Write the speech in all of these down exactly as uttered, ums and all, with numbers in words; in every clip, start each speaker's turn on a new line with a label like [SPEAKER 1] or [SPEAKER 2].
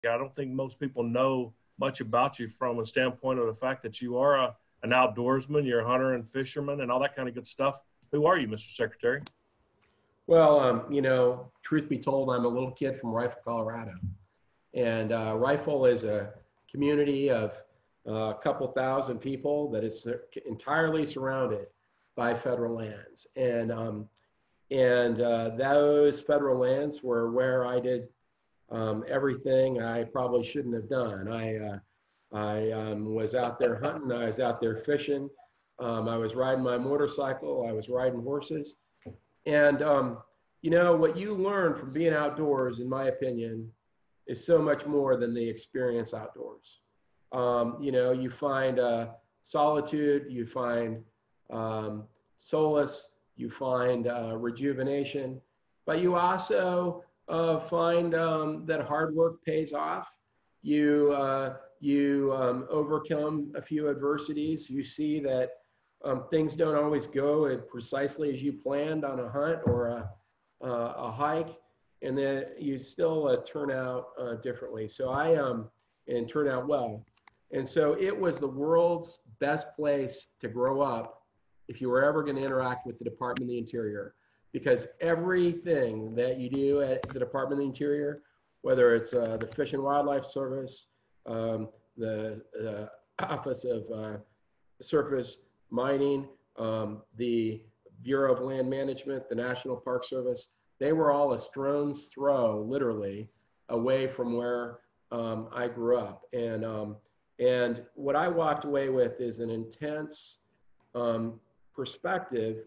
[SPEAKER 1] I don't think most people know much about you from a standpoint of the fact that you are a, an outdoorsman, you're a hunter and fisherman and all that kind of good stuff. Who are you, Mister Secretary?
[SPEAKER 2] Well, um, you know, truth be told, I'm a little kid from Rifle, Colorado. And uh, Rifle is a community of uh, a couple thousand people that is entirely surrounded by federal lands. And, um, and uh, those federal lands were where I did um, everything I probably shouldn't have done. I, uh, I um, was out there hunting, I was out there fishing, um, I was riding my motorcycle, I was riding horses. And, um, you know, what you learn from being outdoors, in my opinion, is so much more than the experience outdoors. Um, you know, you find uh, solitude, you find um, solace, you find uh, rejuvenation, but you also uh, find um, that hard work pays off. You, uh, you um, overcome a few adversities. You see that um, things don't always go precisely as you planned on a hunt or a, uh, a hike, and then you still uh, turn out uh, differently. So I um, and turn out well. And so it was the world's best place to grow up if you were ever going to interact with the Department of the Interior, because everything that you do at the Department of the Interior, whether it's uh, the Fish and Wildlife Service, um, the uh, Office of uh, Surface Mining, um, the Bureau of Land Management, the National Park Service, they were all a stone's throw, literally, away from where um, I grew up. And, um, and what I walked away with is an intense um, perspective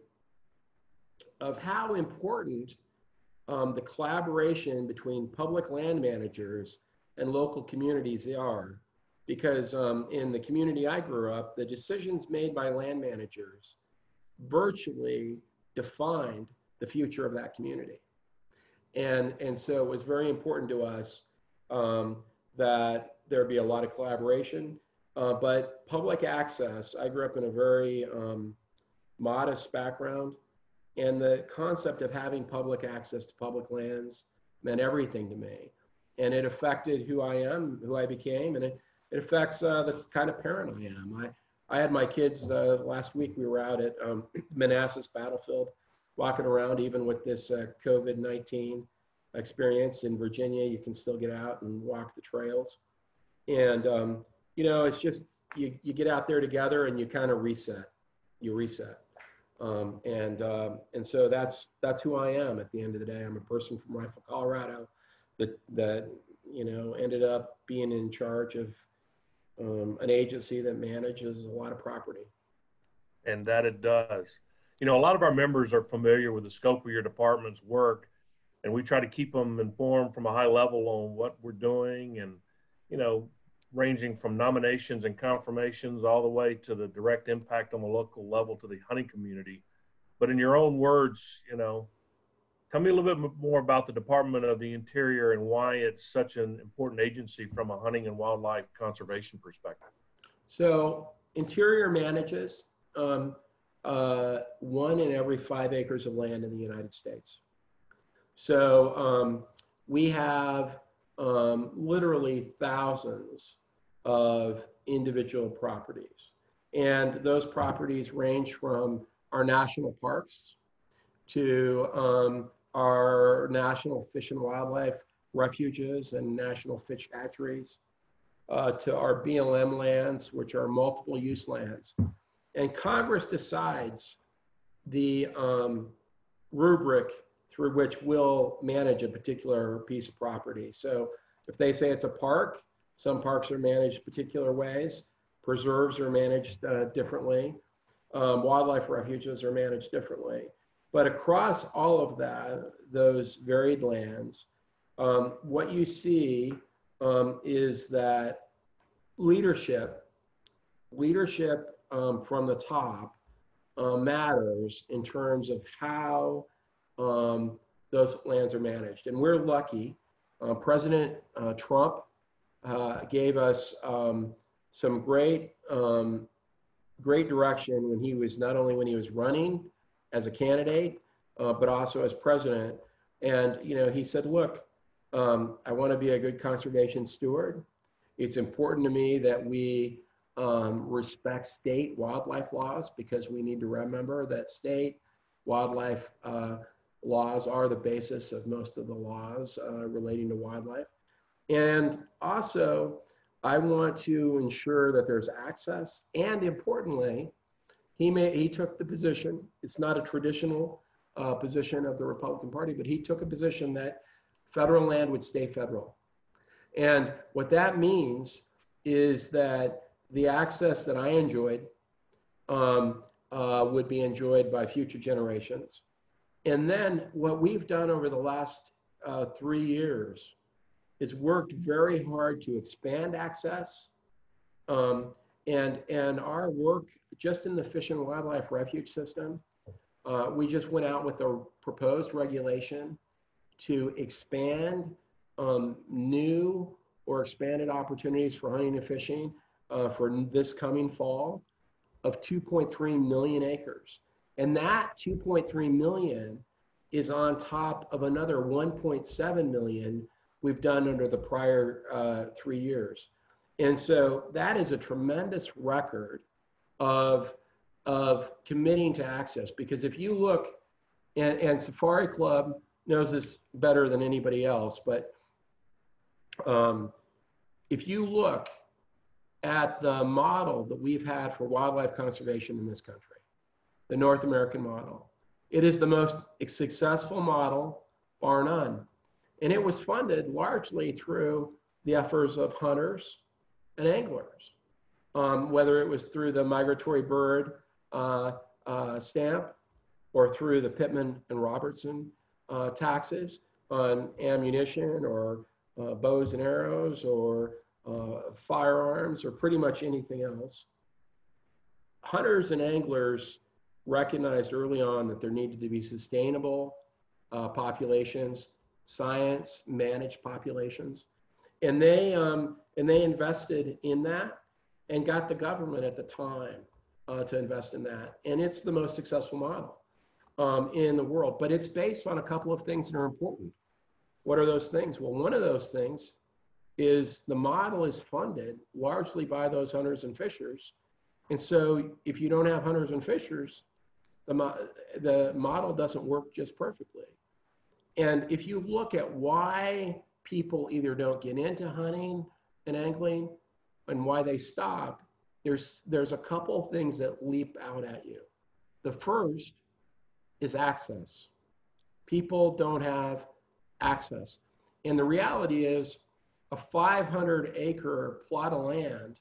[SPEAKER 2] of how important um, the collaboration between public land managers and local communities are. Because um, in the community I grew up, the decisions made by land managers virtually defined the future of that community. And, and so it was very important to us um, that there be a lot of collaboration, uh, but public access, I grew up in a very um, modest background, and the concept of having public access to public lands meant everything to me. And it affected who I am, who I became, and it, it affects uh, the kind of parent I am. I, I had my kids, uh, last week we were out at um, Manassas Battlefield, walking around. Even with this uh, COVID nineteen experience in Virginia, you can still get out and walk the trails. And, um, you know, it's just, you, you get out there together and you kind of reset, you reset. Um, and, um, and so that's, that's who I am at the end of the day. I'm a person from Rifle, Colorado that, that, you know, ended up being in charge of um, an agency that manages a lot of property.
[SPEAKER 1] And that it does. You know, a lot of our members are familiar with the scope of your department's work, and we try to keep them informed from a high level on what we're doing, and, you know, ranging from nominations and confirmations all the way to the direct impact on the local level to the hunting community. But in your own words, you know, tell me a little bit more about the Department of the Interior and why it's such an important agency from a hunting and wildlife conservation perspective.
[SPEAKER 2] So Interior manages um, uh, one in every five acres of land in the United States. So um, we have um, literally thousands of individual properties. And those properties range from our national parks to um, our national fish and wildlife refuges and national fish hatcheries, uh, to our B L M lands, which are multiple use lands. And Congress decides the um, rubric through which we'll manage a particular piece of property. So if they say it's a park, some parks are managed particular ways, preserves are managed uh, differently, um, wildlife refuges are managed differently. But across all of that, those varied lands, um, what you see um, is that leadership, leadership um, from the top uh, matters in terms of how um, those lands are managed. And we're lucky. Uh, President uh, Trump uh, gave us um, some great, um, great direction when he was, not only when he was running as a candidate, uh, but also as president. And, you know, he said, look, Um, I want to be a good conservation steward. It's important to me that we um, respect state wildlife laws, because we need to remember that state wildlife uh, laws are the basis of most of the laws uh, relating to wildlife. And also, I want to ensure that there's access. And importantly, he, may, he took the position, it's not a traditional uh, position of the Republican Party, but he took a position that federal land would stay federal. And what that means is that the access that I enjoyed um, uh, would be enjoyed by future generations. And then what we've done over the last uh, three years is worked very hard to expand access. Um, and, and our work just in the Fish and Wildlife Refuge System, uh, we just went out with a proposed regulation to expand um, new or expanded opportunities for hunting and fishing uh, for this coming fall of two point three million acres. And that two point three million is on top of another one point seven million we've done under the prior uh, three years. And so that is a tremendous record of, of committing to access, because if you look, and, and Safari Club knows this better than anybody else, but um, if you look at the model that we've had for wildlife conservation in this country, the North American model, it is the most successful model, bar none. And it was funded largely through the efforts of hunters and anglers, um, whether it was through the migratory bird uh, uh, stamp or through the Pittman and Robertson uh, taxes on ammunition or uh, bows and arrows or uh, firearms or pretty much anything else. Hunters and anglers recognized early on that there needed to be sustainable uh, populations, science managed populations, and they um, and they invested in that and got the government at the time uh, to invest in that, and it's the most successful model um, in the world. But it's based on a couple of things that are important. What are those things? Well, one of those things is the model is funded largely by those hunters and fishers, and so if you don't have hunters and fishers, the mo the model doesn't work just perfectly. And if you look at why people either don't get into hunting and angling and why they stop, there's, there's a couple things that leap out at you. The first is access. People don't have access. And the reality is a five hundred acre plot of land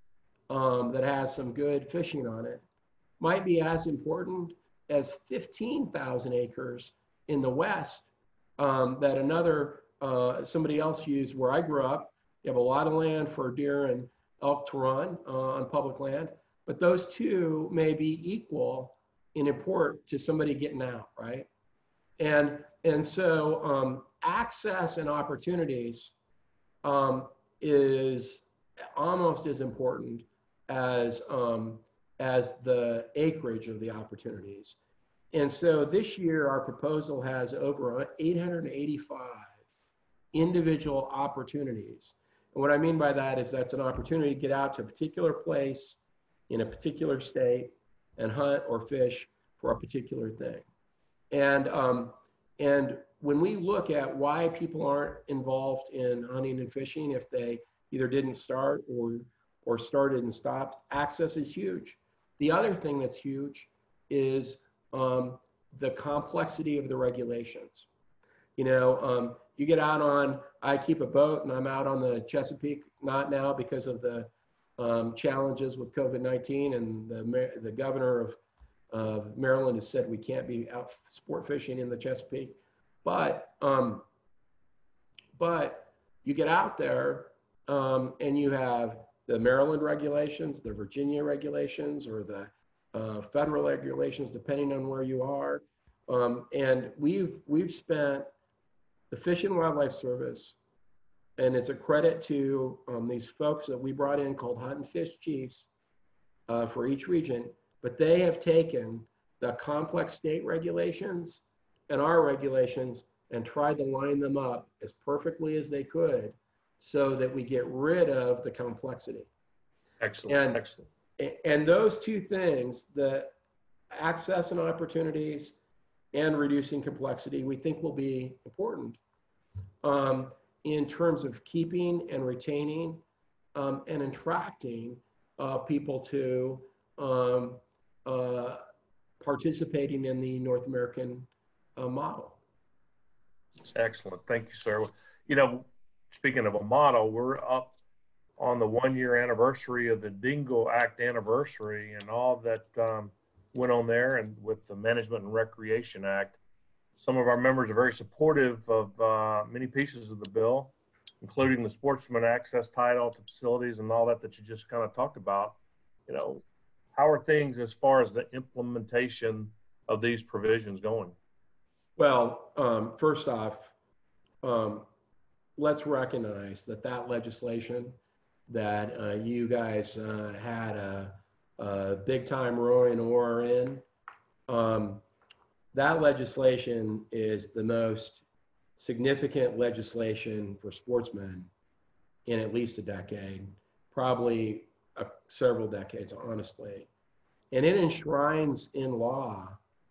[SPEAKER 2] um, that has some good fishing on it might be as important as fifteen thousand acres in the West Um, that another, uh, somebody else used where I grew up. You have a lot of land for deer and elk to run uh, on public land, but those two may be equal in import to somebody getting out, right? And, and so um, access and opportunities um, is almost as important as, um, as the acreage of the opportunities. And so this year, our proposal has over eight hundred eighty-five individual opportunities. And what I mean by that is that's an opportunity to get out to a particular place in a particular state and hunt or fish for a particular thing. And, um, and when we look at why people aren't involved in hunting and fishing, if they either didn't start or, or started and stopped, access is huge. The other thing that's huge is Um, the complexity of the regulations. You know, um, you get out on, I keep a boat and I'm out on the Chesapeake, not now because of the um, challenges with COVID nineteen, and the, the governor of, of Maryland has said we can't be out sport fishing in the Chesapeake. But, um, but you get out there um, and you have the Maryland regulations, the Virginia regulations, or the Uh, federal regulations, depending on where you are. Um, and we've, we've spent the Fish and Wildlife Service, and it's a credit to um, these folks that we brought in called Hunt and Fish Chiefs uh, for each region, but they have taken the complex state regulations and our regulations and tried to line them up as perfectly as they could so that we get rid of the complexity.
[SPEAKER 1] Excellent,
[SPEAKER 2] and,
[SPEAKER 1] excellent.
[SPEAKER 2] And those two things, the access and opportunities and reducing complexity, we think will be important um, in terms of keeping and retaining um, and attracting uh, people to um, uh, participating in the North American uh, model.
[SPEAKER 1] Excellent. Thank you, sir. You know, speaking of a model, we're up on the one year anniversary of the Dingle Act anniversary and all that um, went on there, and with the Management and Recreation Act. Some of our members are very supportive of uh, many pieces of the bill, including the sportsman access title to facilities and all that that you just kind of talked about. You know, how are things as far as the implementation of these provisions going?
[SPEAKER 2] Well, um, first off, um, let's recognize that that legislation that uh, you guys uh, had a, a big time roaring oar in, um, that legislation is the most significant legislation for sportsmen in at least a decade, probably uh, several decades, honestly. And it enshrines in law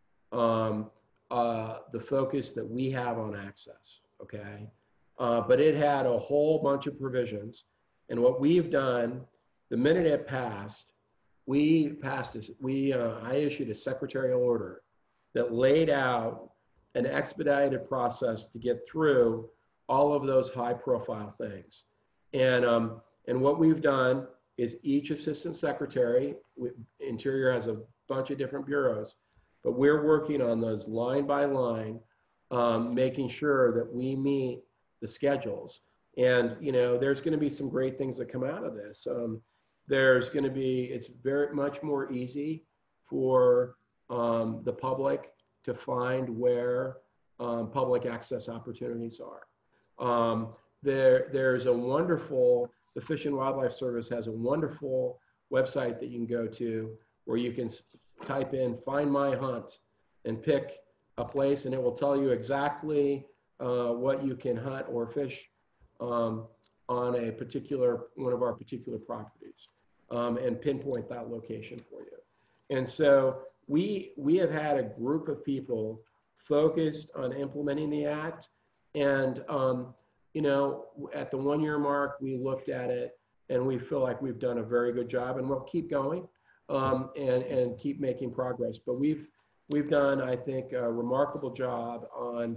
[SPEAKER 2] um, uh, the focus that we have on access, okay? Uh, but it had a whole bunch of provisions. And what we've done, the minute it passed, we passed, a, we, uh, I issued a secretarial order that laid out an expedited process to get through all of those high profile things. And, um, and what we've done is each assistant secretary, we, Interior has a bunch of different bureaus, but we're working on those line by line, um, making sure that we meet the schedules. And, you know, there's going to be some great things that come out of this. Um, there's going to be, it's very much more easy for um, the public to find where um, public access opportunities are. Um, there, there's a wonderful, the Fish and Wildlife Service has a wonderful website that you can go to where you can type in Find My Hunt and pick a place, and it will tell you exactly uh, what you can hunt or fish um, on a particular, one of our particular properties, um, and pinpoint that location for you. And so we, we have had a group of people focused on implementing the act. And, um, you know, at the one year mark, we looked at it and we feel like we've done a very good job, and we'll keep going um, and, and keep making progress. But we've, we've done, I think, a remarkable job on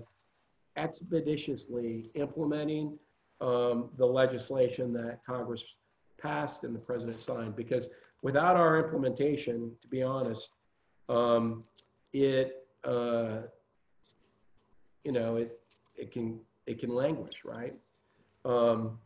[SPEAKER 2] expeditiously implementing um, the legislation that Congress passed and the president signed, because without our implementation, to be honest, um, it, uh, you know, it, it can, it can languish, right? Um,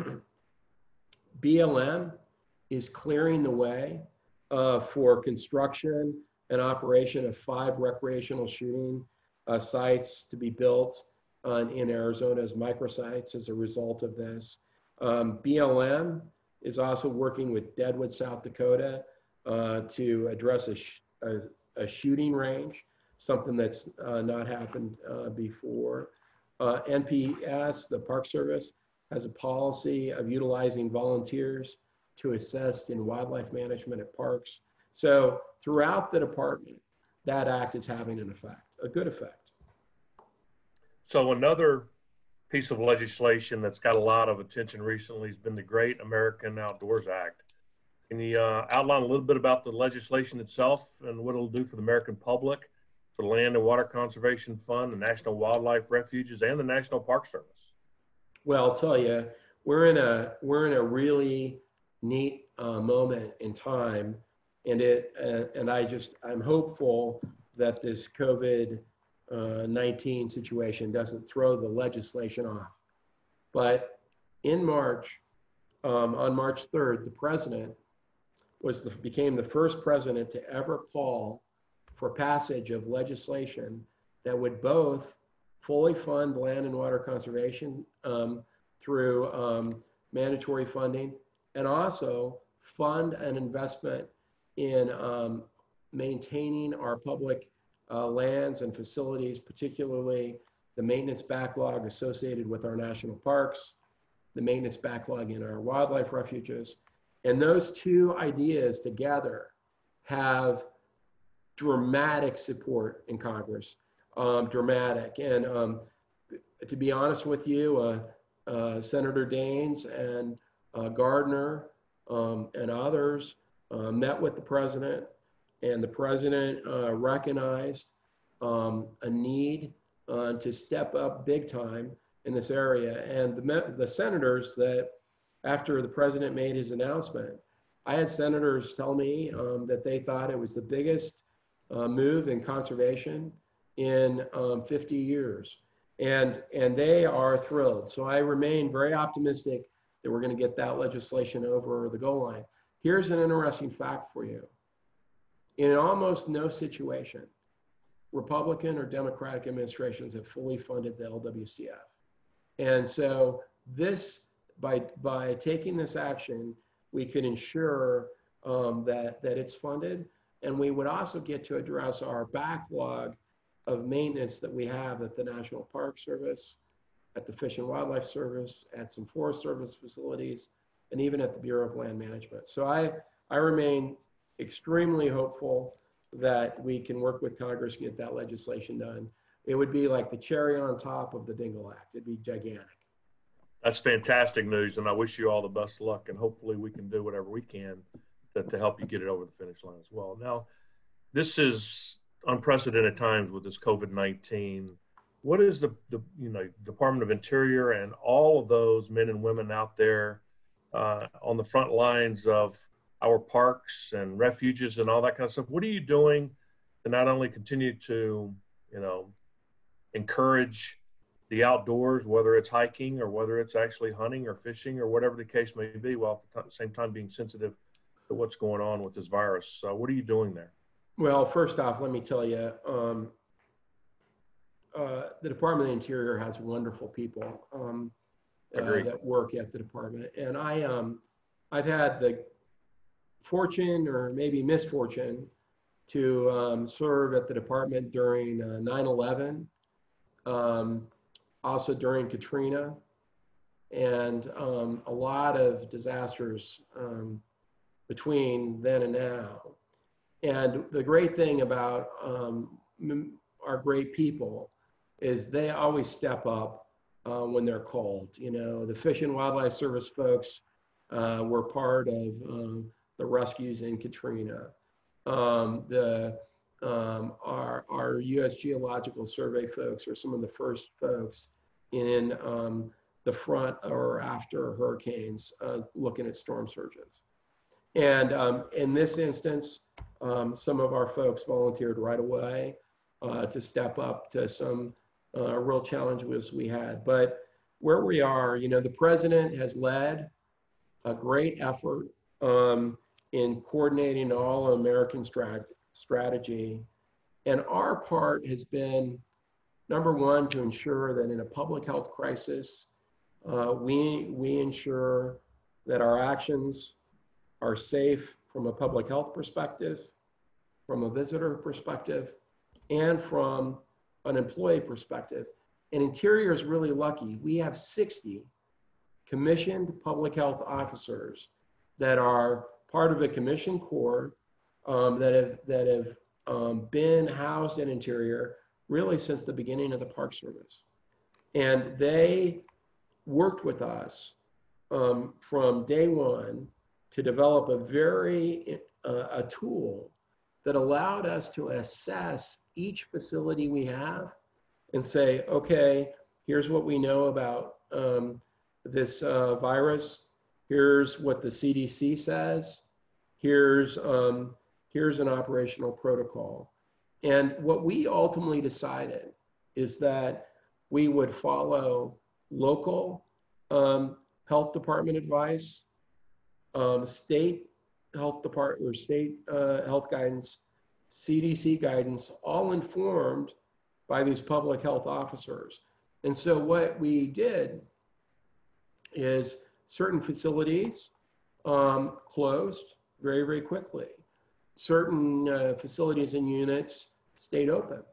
[SPEAKER 2] B L M is clearing the way uh, for construction and operation of five recreational shooting uh, sites to be built on, in Arizona's microsites as a result of this. Um, B L M is also working with Deadwood, South Dakota uh, to address a, sh a, a shooting range, something that's uh, not happened uh, before. Uh, N P S, the Park Service, has a policy of utilizing volunteers to assist in wildlife management at parks. So throughout the department, that act is having an effect, a good effect.
[SPEAKER 1] So another piece of legislation that's got a lot of attention recently has been the Great American Outdoors Act. Can you uh, outline a little bit about the legislation itself and what it'll do for the American public, for the Land and Water Conservation Fund, the National Wildlife Refuges, and the National Park Service?
[SPEAKER 2] Well, I'll tell you, we're in a we're in a really neat uh, moment in time, and it uh, and I just I'm hopeful that this COVID nineteen situation doesn't throw the legislation off. But in March, um, on March third, the president was the, became the first president to ever call for passage of legislation that would both fully fund land and water conservation um, through um, mandatory funding, and also fund an investment in um, maintaining our public uh, lands and facilities, particularly the maintenance backlog associated with our national parks, the maintenance backlog in our wildlife refuges. And those two ideas together have dramatic support in Congress, um, dramatic. And um, to be honest with you, uh, uh, Senator Daines and uh, Gardner um, and others uh, met with the president, and the president uh, recognized um, a need uh, to step up big time in this area. And the, the senators that, after the president made his announcement, I had senators tell me um, that they thought it was the biggest uh, move in conservation in um, fifty years. And, and they are thrilled. So I remain very optimistic that we're going to get that legislation over the goal line. Here's an interesting fact for you. In almost no situation, Republican or Democratic administrations have fully funded the L W C F. And so this, by, by taking this action, we could ensure um, that, that it's funded, and we would also get to address our backlog of maintenance that we have at the National Park Service, at the Fish and Wildlife Service, at some Forest Service facilities, and even at the Bureau of Land Management. So I, I remain extremely hopeful that we can work with Congress to get that legislation done. It would be like the cherry on top of the Dingell Act. It'd be gigantic.
[SPEAKER 1] That's fantastic news, and I wish you all the best of luck, and hopefully we can do whatever we can to, to help you get it over the finish line as well. Now, this is unprecedented times with this COVID nineteen. What is the, the you know Department of Interior and all of those men and women out there uh, on the front lines of our parks and refuges and all that kind of stuff? What are you doing to not only continue to, you know, encourage the outdoors, whether it's hiking or whether it's actually hunting or fishing or whatever the case may be, while at the same time being sensitive to what's going on with this virus? So what are you doing there? Well,
[SPEAKER 2] first off, let me tell you, um, uh, the Department of the Interior has wonderful people um, uh, that work at the department. And I, um, I've had the fortune or maybe misfortune to um, serve at the department during uh, nine eleven, um, also during Katrina, and um, a lot of disasters um, between then and now. And the great thing about um, our great people is they always step up uh, when they're called. You know, the Fish and Wildlife Service folks uh, were part of um, the rescues in Katrina. Um, the, um, our, our U S Geological Survey folks are some of the first folks in um, the front or after hurricanes uh, looking at storm surges. And um, in this instance, um, some of our folks volunteered right away uh, to step up to some uh, real challenges we had. But where we are, you know, the president has led a great effort um, in coordinating all American strat strategy. And our part has been, number one, to ensure that in a public health crisis, uh, we, we ensure that our actions are safe from a public health perspective, from a visitor perspective, and from an employee perspective. And Interior is really lucky. We have sixty commissioned public health officers that are part of a commission corps um, that have, that have um, been housed in Interior really since the beginning of the Park Service. And they worked with us um, from day one to develop a very, uh, a tool that allowed us to assess each facility we have and say, okay, here's what we know about um, this uh, virus. Here's what the C D C says. Here's, um, here's an operational protocol. And what we ultimately decided is that we would follow local um, health department advice, um, state health department or state uh, health guidance, C D C guidance, all informed by these public health officers. And so what we did is certain facilities um, closed very, very quickly. Certain uh, facilities and units stayed open.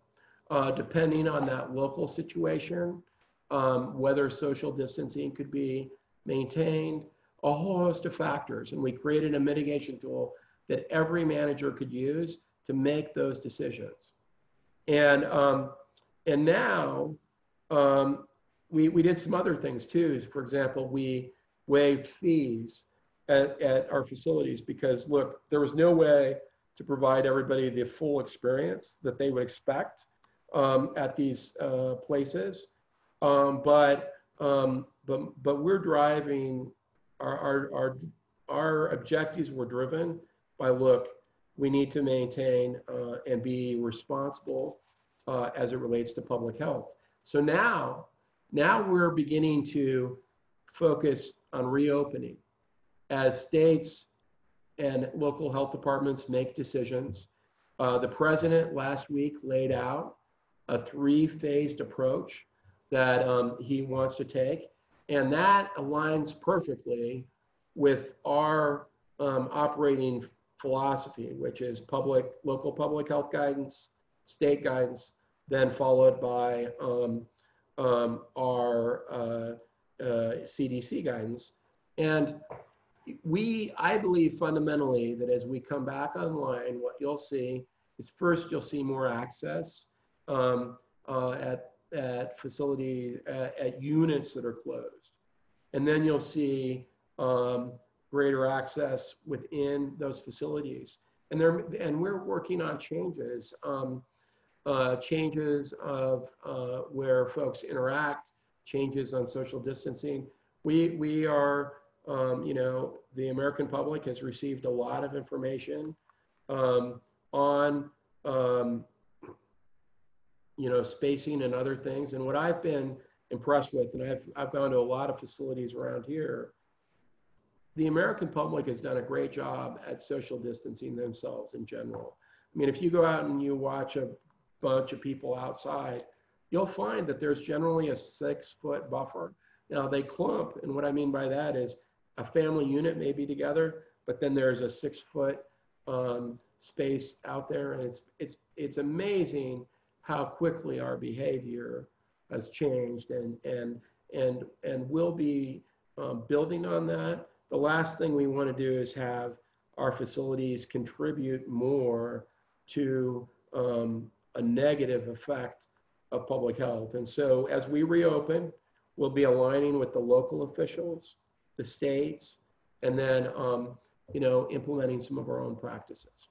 [SPEAKER 2] uh, depending on that local situation, um, whether social distancing could be maintained, a whole host of factors. And we created a mitigation tool that every manager could use to make those decisions. And, um, and now um, we, we did some other things too. For example, we waived fees at, at our facilities because, look, there was no way to provide everybody the full experience that they would expect um, at these uh, places. Um, but, um, but, but we're driving, our, our, our, our objectives were driven by, look, we need to maintain uh, and be responsible uh, as it relates to public health. So now, now we're beginning to focus on reopening as states and local health departments make decisions. Uh, the president last week laid out a three-phased approach that um, he wants to take, and that aligns perfectly with our um, operating philosophy, which is public, local public health guidance, state guidance, then followed by um, um, our uh, uh, C D C guidance. And we, I believe fundamentally that as we come back online, what you'll see is first you'll see more access um, uh, at, at facility, at, at units that are closed. And then you'll see um, greater access within those facilities. And, there, and we're working on changes, um, uh, changes of uh, where folks interact, changes on social distancing. We, we are, um, you know, the American public has received a lot of information um, on, um, you know, spacing and other things. And what I've been impressed with, and I've, I've gone to a lot of facilities around here, the American public has done a great job at social distancing themselves in general. I mean, if you go out and you watch a bunch of people outside, you'll find that there's generally a six foot buffer. Now they clump, and what I mean by that is a family unit may be together, but then there's a six foot um, space out there, and it's, it's, it's amazing how quickly our behavior has changed, and, and, and, and we'll be um, building on that. The last thing we want to do is have our facilities contribute more to um, a negative effect of public health. And so as we reopen, we'll be aligning with the local officials, the states, and then um, you know, implementing some of our own practices.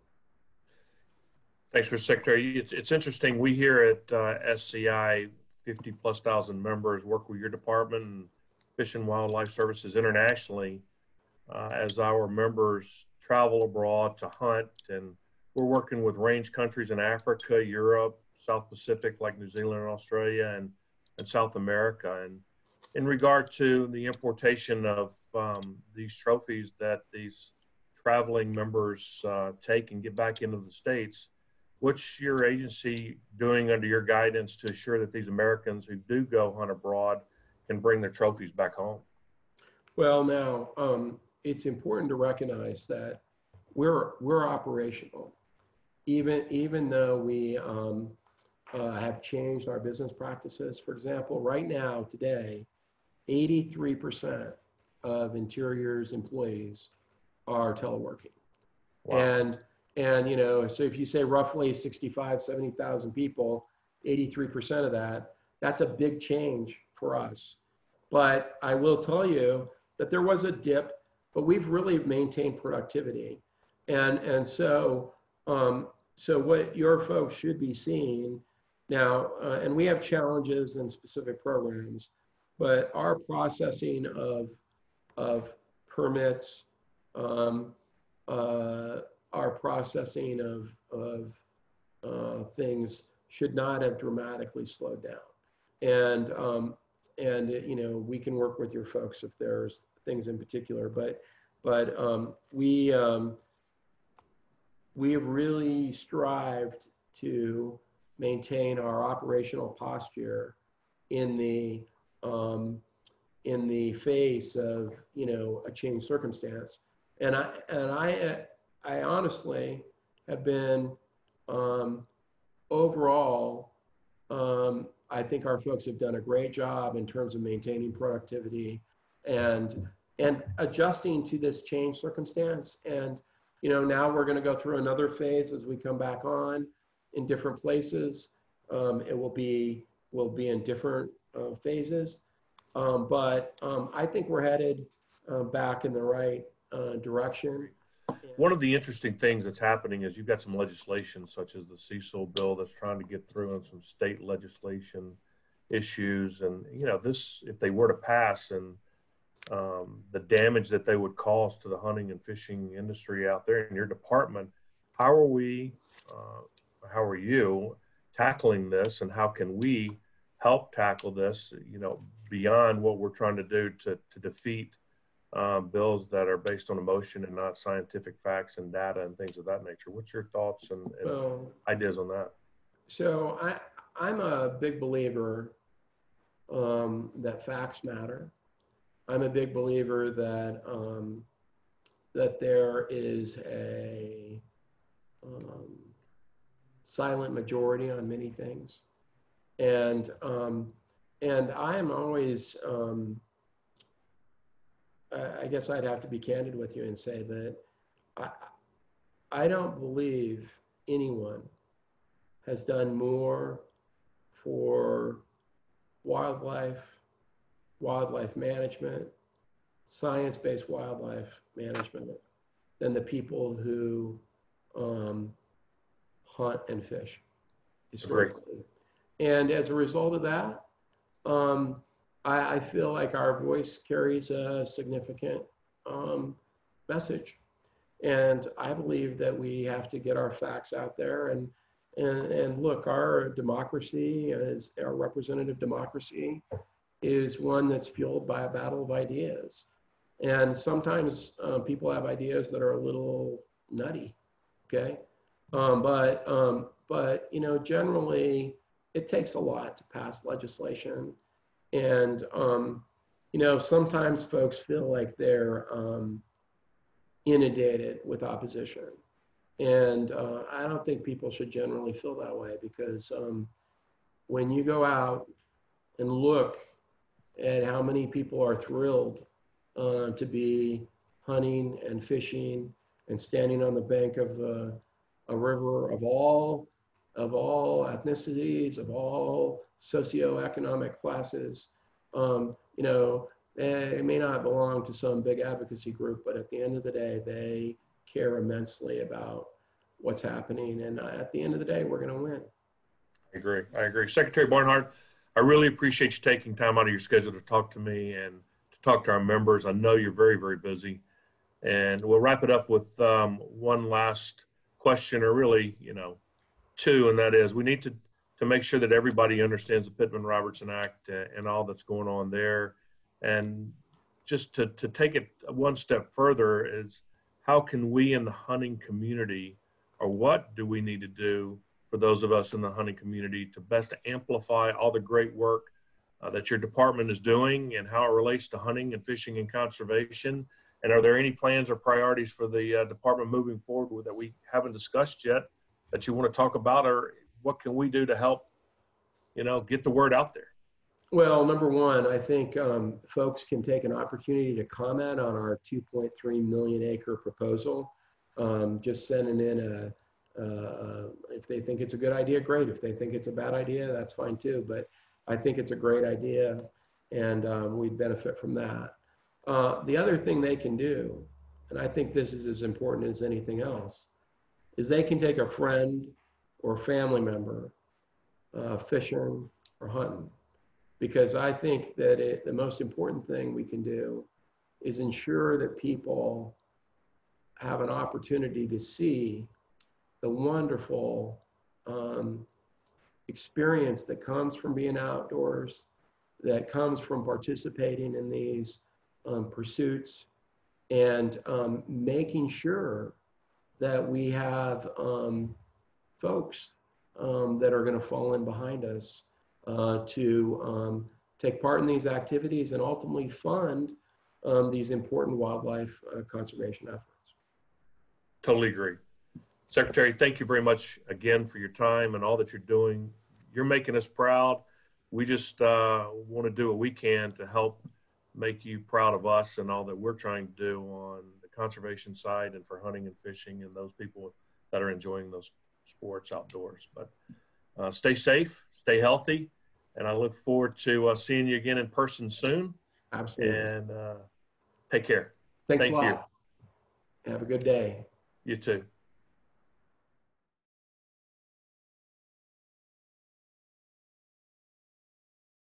[SPEAKER 1] Thanks, Mister Secretary. It's, it's interesting. We here at uh, S C I, fifty plus thousand members, work with your department and Fish and Wildlife Services internationally uh, as our members travel abroad to hunt. And we're working with range countries in Africa, Europe, South Pacific, like New Zealand and Australia, and, and South America. And in regard to the importation of um, these trophies that these traveling members uh, take and get back into the States, what's your agency doing under your guidance to assure that these Americans who do go hunt abroad can bring their trophies back home?
[SPEAKER 2] Well, now, um, it's important to recognize that we're, we're operational. Even, even though we um, uh, have changed our business practices. For example, right now, today, eighty-three percent of Interior's employees are teleworking. Wow. And, and, you know, so if you say roughly sixty-five, seventy thousand people, eighty-three percent of that, that's a big change for us. But I will tell you that there was a dip, but we've really maintained productivity. And, and so, um, so what your folks should be seeing now, uh, and we have challenges in specific programs, but our processing of, of permits, um, uh, our processing of, of uh, things should not have dramatically slowed down. And, um, and you know, we can work with your folks if there's things in particular, but, but um, we, um, we have really strived to maintain our operational posture in the, um, in the face of, you know, a changed circumstance. And I, and I, I honestly have been um, overall um, I think our folks have done a great job in terms of maintaining productivity and and adjusting to this change circumstance. And you know, now we're going to go through another phase as we come back on in different places. Um, it will be will be in different uh, phases, um, but um, I think we're headed uh, back in the right uh, direction.
[SPEAKER 1] One of the interesting things that's happening is you've got some legislation such as the C I S O bill that's trying to get through and some state legislation issues. And, you know, this, if they were to pass and um, the damage that they would cause to the hunting and fishing industry out there in your department, how are we, uh, how are you tackling this, and how can we help tackle this, you know, beyond what we're trying to do to, to defeat Um, bills that are based on emotion and not scientific facts and data and things of that nature? What's your thoughts and, and
[SPEAKER 2] Well,
[SPEAKER 1] ideas on that?
[SPEAKER 2] so I, I'm a big believer um, that facts matter. I'm a big believer that um, that there is a um, silent majority on many things, and um, and I am always. Um, I guess I'd have to be candid with you and say that I, I don't believe anyone has done more for wildlife, wildlife management, science-based wildlife management than the people who um, hunt and fish historically. And as a result of that, um, I, I feel like our voice carries a significant um, message. And I believe that we have to get our facts out there. And, and, and look, our democracy, is, our representative democracy, is one that's fueled by a battle of ideas. And sometimes um, people have ideas that are a little nutty, okay? Um, but, um, but, you know, generally, it takes a lot to pass legislation. And, um, you know, sometimes folks feel like they're um, inundated with opposition. And uh, I don't think people should generally feel that way, because um, when you go out and look at how many people are thrilled uh, to be hunting and fishing and standing on the bank of uh, a river of all of all ethnicities, of all socioeconomic classes. Um, you know, they may not belong to some big advocacy group, but at the end of the day, they care immensely about what's happening. And at the end of the day, we're going to win.
[SPEAKER 1] I agree. I agree. Secretary Bernhardt, I really appreciate you taking time out of your schedule to talk to me and to talk to our members. I know you're very, very busy. And we'll wrap it up with um, one last question, or really, you know, two, and that is we need to, to make sure that everybody understands the Pittman-Robertson Act uh, and all that's going on there. And just to, to take it one step further is, how can we in the hunting community, or what do we need to do for those of us in the hunting community to best amplify all the great work uh, that your department is doing and how it relates to hunting and fishing and conservation? And are there any plans or priorities for the uh, department moving forward with that we haven't discussed yet that you want to talk about, or what can we do to help, you know, get the word out there?
[SPEAKER 2] Well, number one, I think um, folks can take an opportunity to comment on our two point three million acre proposal. Um, just sending in a, uh, if they think it's a good idea, great. If they think it's a bad idea, that's fine too. But I think it's a great idea, and um, we'd benefit from that. Uh, the other thing they can do, and I think this is as important as anything else, is they can take a friend or family member uh, fishing or hunting. Because I think that it, the most important thing we can do is ensure that people have an opportunity to see the wonderful um, experience that comes from being outdoors, that comes from participating in these um, pursuits, and um, making sure that we have um, folks um, that are going to fall in behind us uh, to um, take part in these activities and ultimately fund um, these important wildlife uh, conservation efforts.
[SPEAKER 1] Totally agree. Secretary, thank you very much again for your time and all that you're doing you're making us proud. We just uh, want to do what we can to help make you proud of us and all that we're trying to do on the conservation side and for hunting and fishing and those people that are enjoying those sports outdoors. But uh, stay safe, stay healthy, and I look forward to uh, seeing you again in person soon.
[SPEAKER 2] Absolutely.
[SPEAKER 1] And uh, take care.
[SPEAKER 2] Thanks
[SPEAKER 1] Thank
[SPEAKER 2] a lot.
[SPEAKER 1] you.
[SPEAKER 2] Have a good day.
[SPEAKER 1] You too.